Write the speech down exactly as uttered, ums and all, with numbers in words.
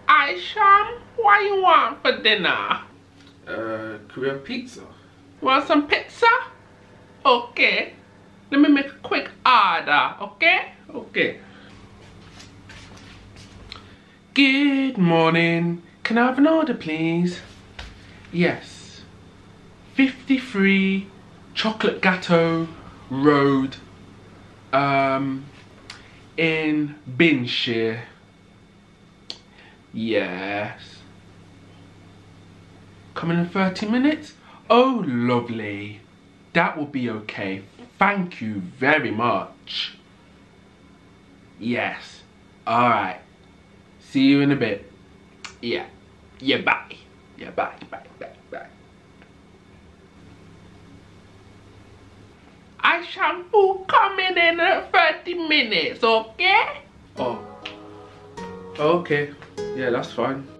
Aisham, what you want for dinner? Uh, Korean pizza. Want some pizza? Okay. Let me make a quick order, okay? Okay. Good morning. Can I have an order, please? Yes. fifty-three Chocolate Gâteau Road, um, in Binshire. Yes. Coming in thirty minutes? Oh, lovely. That will be okay. Thank you very much. Yes. Alright. See you in a bit. Yeah. Yeah, bye. Yeah, bye, bye, bye, bye. I shall food coming in thirty minutes, okay? Oh. Okay. Yeah, that's fine.